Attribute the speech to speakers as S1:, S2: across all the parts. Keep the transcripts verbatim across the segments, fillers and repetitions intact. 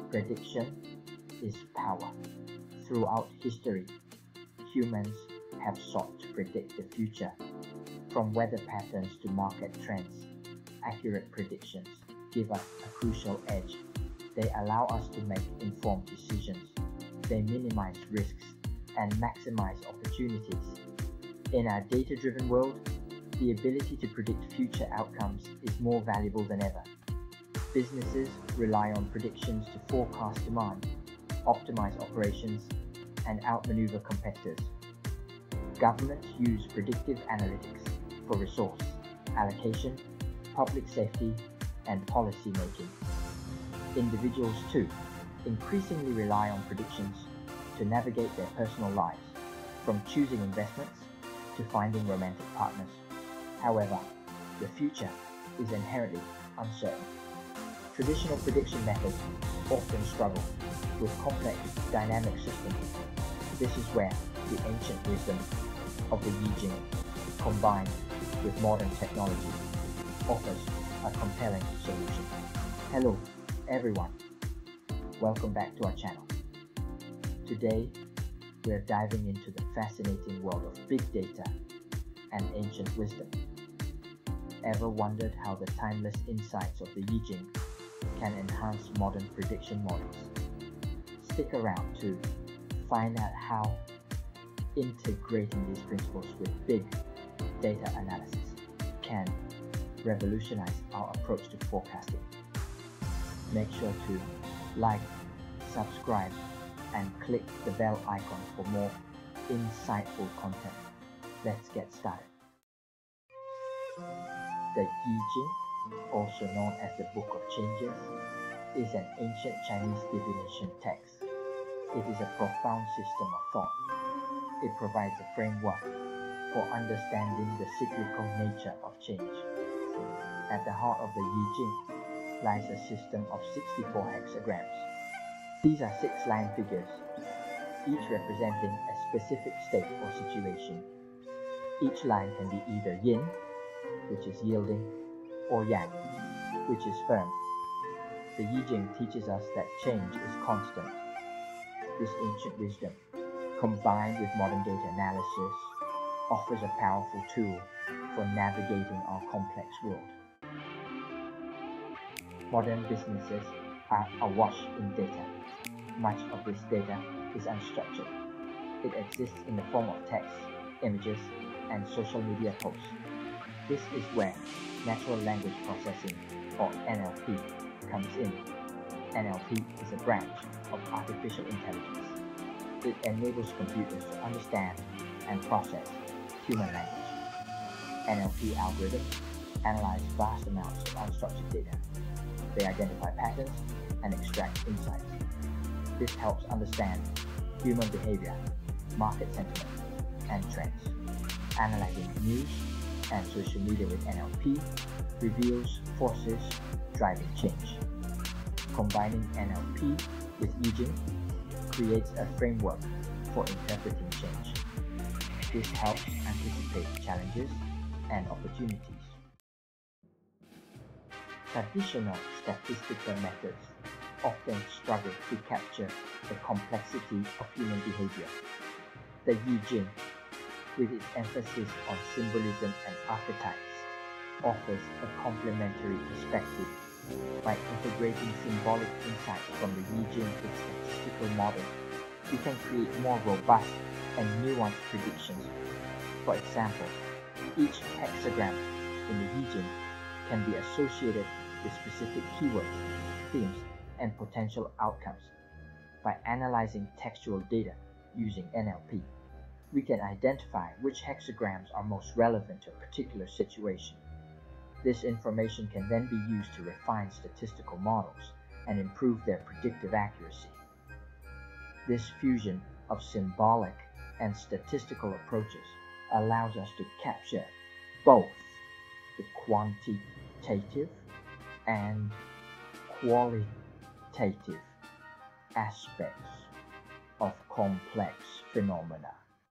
S1: Prediction is power. Throughout history, humans have sought to predict the future. From weather patterns to market trends, accurate predictions give us a crucial edge. They allow us to make informed decisions. They minimize risks and maximize opportunities. In our data-driven world, the ability to predict future outcomes is more valuable than ever. Businesses rely on predictions to forecast demand, optimize operations, and outmaneuver competitors. Governments use predictive analytics for resource allocation, public safety, and policy making. Individuals, too, increasingly rely on predictions to navigate their personal lives, from choosing investments to finding romantic partners. However, the future is inherently uncertain. Traditional prediction methods often struggle with complex dynamic systems. This is where the ancient wisdom of the Yi-Jing, combined with modern technology, offers a compelling solution. Hello, everyone. Welcome back to our channel. Today, we're diving into the fascinating world of big data and ancient wisdom. Ever wondered how the timeless insights of the YiJing can enhance modern prediction models? Stick around to find out how integrating these principles with big data analysis can revolutionize our approach to forecasting. Make sure to like, subscribe, and click the bell icon for more insightful content. Let's get started. The Yi-Jing, also known as the Book of Changes, is an ancient Chinese divination text. It is a profound system of thought. It provides a framework for understanding the cyclical nature of change. At the heart of the Yi-Jing lies a system of sixty-four hexagrams. These are six-line figures, each representing a specific state or situation. Each line can be either yin, which is yielding, or yang, which is firm. The Yi-Jing teaches us that change is constant. This ancient wisdom, combined with modern data analysis, offers a powerful tool for navigating our complex world. Modern businesses are awash in data. Much of this data is unstructured. It exists in the form of text, images, and social media posts. This is where natural language processing, or N L P, comes in. N L P is a branch of artificial intelligence. It enables computers to understand and process human language. N L P algorithms analyze vast amounts of unstructured data. They identify patterns and extract insights. This helps understand human behavior, market sentiment, and trends. Analyzing news and social media with N L P reveals forces driving change. Combining N L P with Yi-Jing creates a framework for interpreting change. This helps anticipate challenges and opportunities. Traditional statistical methods often struggle to capture the complexity of human behavior. The Yi-Jing, with its emphasis on symbolism and archetypes, offers a complementary perspective. By integrating symbolic insights from the Yi-Jing with statistical models, we can create more robust and nuanced predictions. For example, each hexagram in the Yi-Jing can be associated with specific keywords, themes, and potential outcomes. By analyzing textual data using N L P, we can identify which hexagrams are most relevant to a particular situation. This information can then be used to refine statistical models and improve their predictive accuracy. This fusion of symbolic and statistical approaches allows us to capture both the quantitative and qualitative aspects of complex phenomena.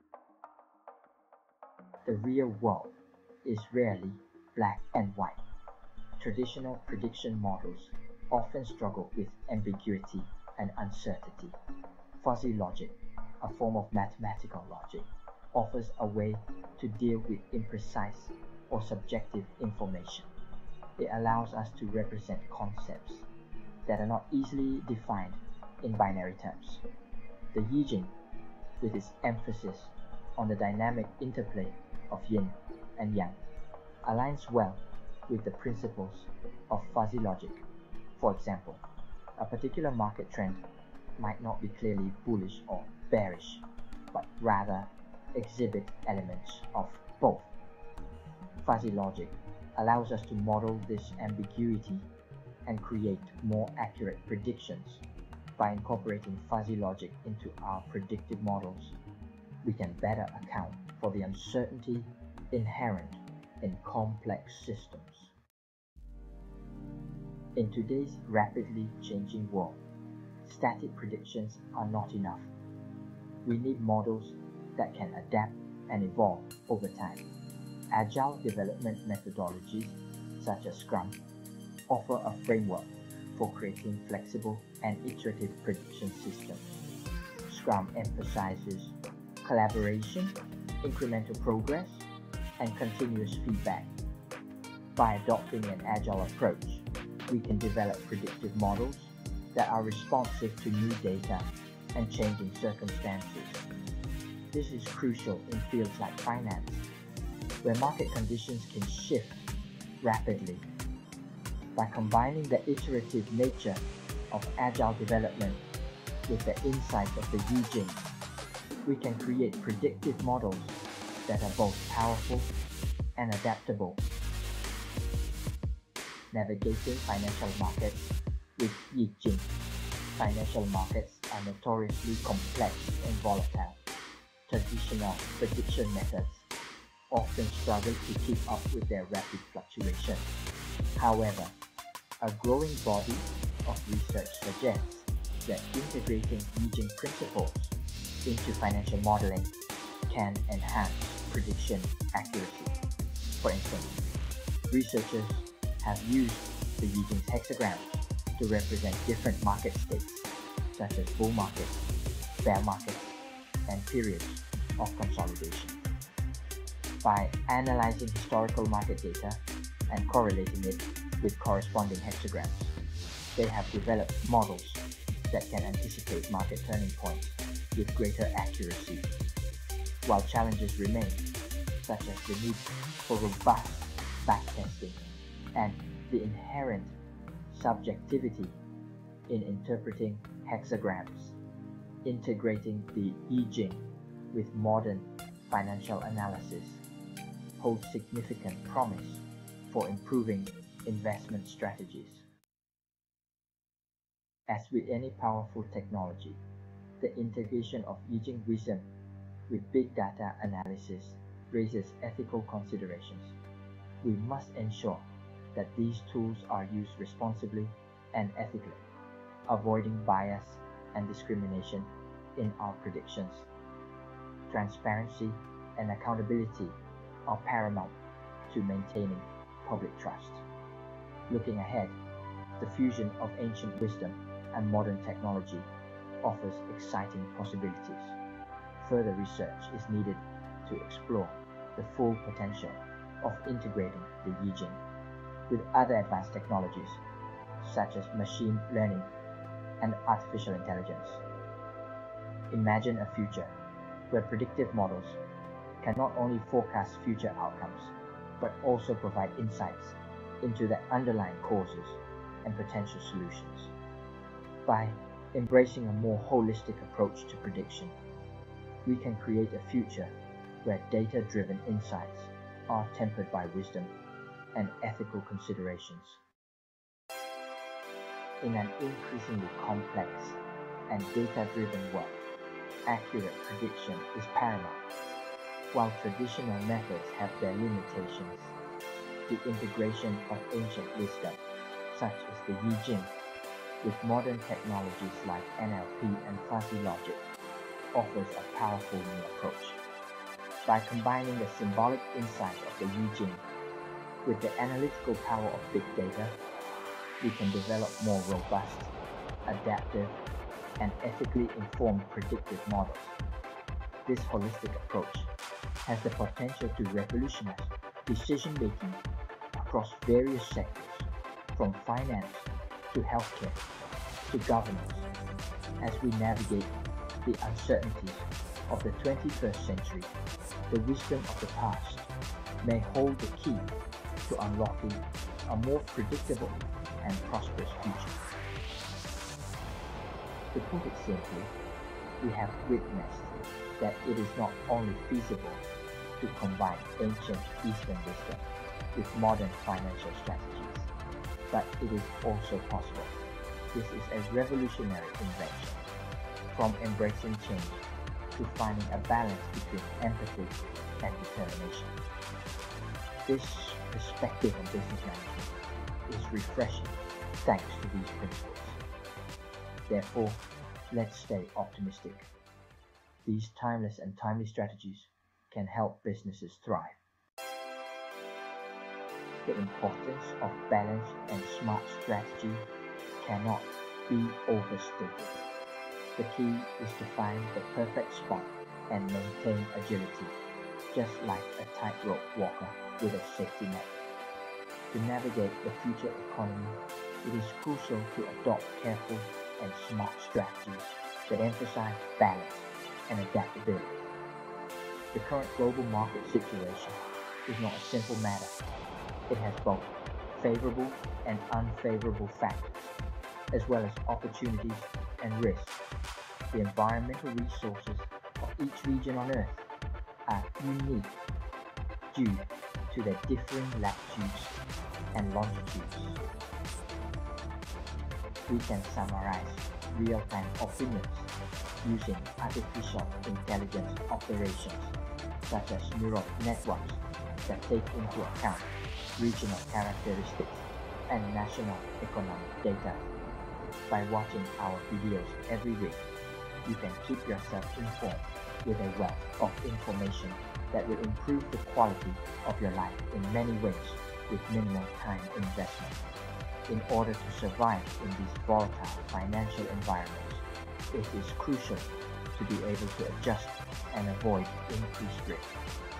S1: The real world is rarely black and white. Traditional prediction models often struggle with ambiguity and uncertainty. Fuzzy logic, a form of mathematical logic, offers a way to deal with imprecise or subjective information. It allows us to represent concepts that are not easily defined in binary terms. The YiJing, with its emphasis on the dynamic interplay of yin and yang, aligns well with the principles of fuzzy logic. For example, a particular market trend might not be clearly bullish or bearish, but rather exhibit elements of both. Fuzzy logic allows us to model this ambiguity and create more accurate predictions. By incorporating fuzzy logic into our predictive models, we can better account for the uncertainty inherent in complex systems. In today's rapidly changing world, static predictions are not enough. We need models that can adapt and evolve over time. Agile development methodologies such as Scrum offer a framework for creating flexible and iterative prediction systems. Scrum emphasizes collaboration, incremental progress, and continuous feedback. By adopting an agile approach, we can develop predictive models that are responsive to new data and changing circumstances. This is crucial in fields like finance, where market conditions can shift rapidly. By combining the iterative nature of agile development with the insights of the YiJing, we can create predictive models that are both powerful and adaptable. Navigating financial markets with YiJing. Financial markets are notoriously complex and volatile. Traditional prediction methods often struggle to keep up with their rapid fluctuation. However, a growing body of research suggests that integrating YiJing principles into financial modeling can enhance prediction accuracy. For instance, researchers have used the YiJing's hexagrams to represent different market states, such as bull markets, bear markets, and periods of consolidation. By analyzing historical market data and correlating it with corresponding hexagrams, they have developed models that can anticipate market turning points with greater accuracy. While challenges remain, such as the need for robust backtesting and the inherent subjectivity in interpreting hexagrams, integrating the YiJing with modern financial analysis holds significant promise for improving investment strategies. As with any powerful technology, the integration of YiJing wisdom with big data analysis raises ethical considerations. We must ensure that these tools are used responsibly and ethically, avoiding bias and discrimination in our predictions. Transparency and accountability are paramount to maintaining public trust. Looking ahead, the fusion of ancient wisdom and modern technology offers exciting possibilities. Further research is needed to explore the full potential of integrating the YiJing with other advanced technologies such as machine learning and artificial intelligence. Imagine a future where predictive models can not only forecast future outcomes, but also provide insights into the underlying causes and potential solutions. By embracing a more holistic approach to prediction, we can create a future where data-driven insights are tempered by wisdom and ethical considerations. In an increasingly complex and data-driven world, accurate prediction is paramount. While traditional methods have their limitations, the integration of ancient wisdom, such as the YiJing, with modern technologies like N L P and fuzzy logic, offers a powerful new approach. By combining the symbolic insight of the YiJing with the analytical power of big data, we can develop more robust, adaptive, and ethically informed predictive models. This holistic approach has the potential to revolutionize decision-making across various sectors, from finance to healthcare to governance, as we navigate the uncertainties of the twenty-first century. The wisdom of the past may hold the key to unlocking a more predictable and prosperous future. To put it simply, we have witnessed that it is not only feasible to combine ancient Eastern wisdom with modern financial strategies, but it is also possible. This is a revolutionary invention, from embracing change to finding a balance between empathy and determination. This perspective on business management is refreshing thanks to these principles. Therefore, let's stay optimistic. These timeless and timely strategies can help businesses thrive. The importance of balanced and smart strategy cannot be overstated. The key is to find the perfect spot and maintain agility, just like a tightrope walker with a safety net. To navigate the future economy, it is crucial to adopt careful and smart strategies that emphasize balance and adaptability. The current global market situation is not a simple matter. It has both favorable and unfavorable factors, as well as opportunities and risks. The environmental resources of each region on Earth are unique due to their differing latitudes and longitudes. We can summarize real-time opinions using artificial intelligence operations such as neural networks that take into account regional characteristics and national economic data. By watching our videos every week, you can keep yourself informed with a wealth of information that will improve the quality of your life in many ways with minimal time investment. In order to survive in these volatile financial environments, it is crucial to be able to adjust and avoid increased risk.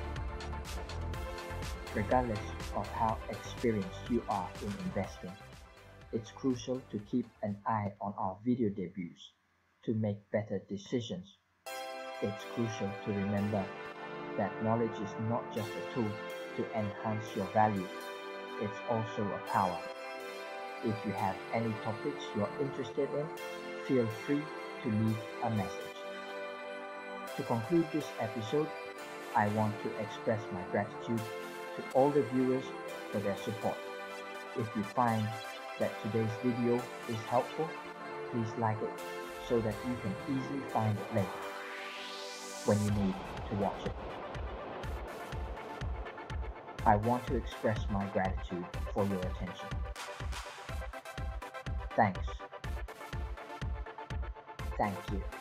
S1: Regardless of how experienced you are in investing, it's crucial to keep an eye on our video debuts to make better decisions. It's crucial to remember that knowledge is not just a tool to enhance your value, it's also a power. If you have any topics you're interested in, feel free to leave a message. To conclude this episode, I want to express my gratitude to all the viewers for their support. If you find that today's video is helpful, please like it so that you can easily find it later when you need to watch it. I want to express my gratitude for your attention. Thanks. Thank you.